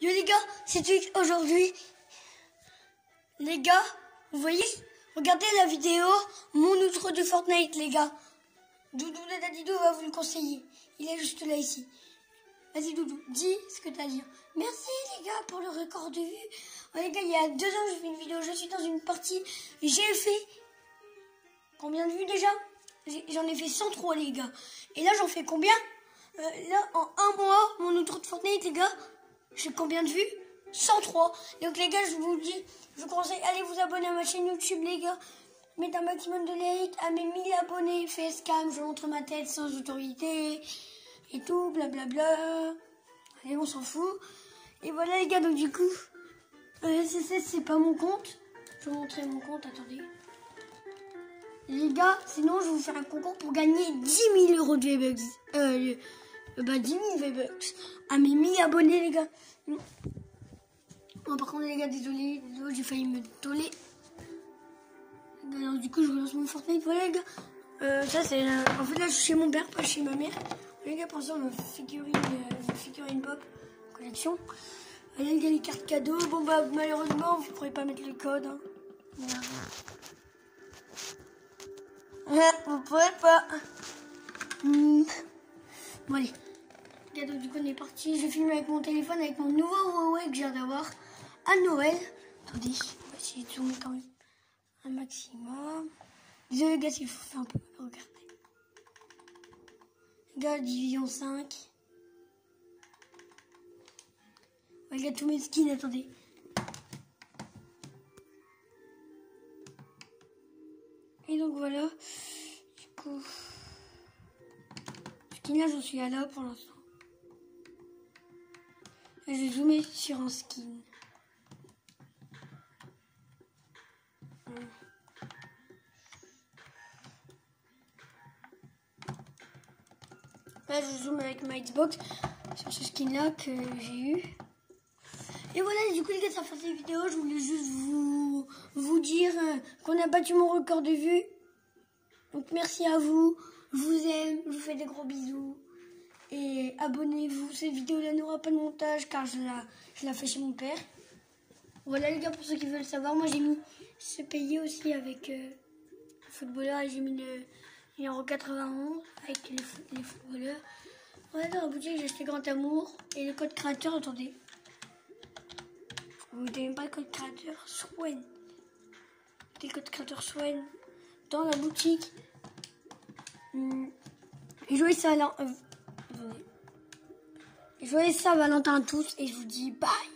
Yo les gars, c'est Twix aujourd'hui. Les gars, vous voyez, regardez la vidéo Mon outro de Fortnite les gars. Doudou de Dadidou va vous le conseiller. Il est juste là ici. Vas-y Doudou, dis ce que t'as à dire. Merci les gars pour le record de vues. Oh, les gars, il y a 2 ans j'ai fait une vidéo, je suis dans une partie. J'ai fait combien de vues déjà? J'en ai fait 103 les gars. Et là j'en fais combien? Là en un mois, mon outro de Fortnite les gars, j'ai combien de vues? 103. Donc les gars, je vous le dis, je vous conseille, allez vous abonner à ma chaîne YouTube les gars. Mettez un maximum de likes à mes 1000 abonnés. Facecam, je montre ma tête sans autorité et tout, blablabla. Allez, on s'en fout. Et voilà les gars, donc du coup, c'est pas mon compte. Je vais vous montrer mon compte, attendez. Les gars, sinon je vais vous faire un concours pour gagner 10 000 € de V-Bucks. 10 000 V-Bucks à mes 1000 abonnés les gars. Bon, par contre les gars, désolé, j'ai failli me toller. Alors du coup je relance mon Fortnite. Voilà les gars, ça c'est en fait là je suis chez mon père, pas chez ma mère. Les gars, pensez à ma figurine pop collection. Voilà les gars, les cartes cadeaux. Bon bah malheureusement vous pourrez pas mettre le code hein. Vous pouvez pas. Bon allez, les gars, donc du coup on est parti. Je filme avec mon téléphone, avec mon nouveau Huawei que je viens d'avoir à Noël. Attendez, on va essayer de zoomer quand même un maximum. Désolé les gars s'il faut faire un peu, regardez. Les gars, division 5. Regarde tous mes skins, attendez. Et donc voilà. Du coup, skin là, j'en suis à là pour l'instant. Et je vais zoomer sur un skin. Là, je zoome avec ma Xbox sur ce skin là que j'ai eu. Et voilà, du coup les gars, ça fait cette vidéo. Je voulais juste vous dire qu'on a battu mon record de vues. Donc merci à vous. Je vous aime. Je vous fais des gros bisous. Et abonnez-vous. Cette vidéo là n'aura pas de montage car je la fais chez mon père. Voilà les gars, pour ceux qui veulent savoir, moi j'ai mis ce pays aussi avec le footballeur et j'ai mis le numéro 91 avec les footballeurs. Voilà, dans la boutique j'ai acheté Grand Amour et le code créateur, attendez. Vous ne mettez même pas le code créateur Swen. Le code créateur Swen dans la boutique. Et joyeux Saint-Valentin à tous et je vous dis bye.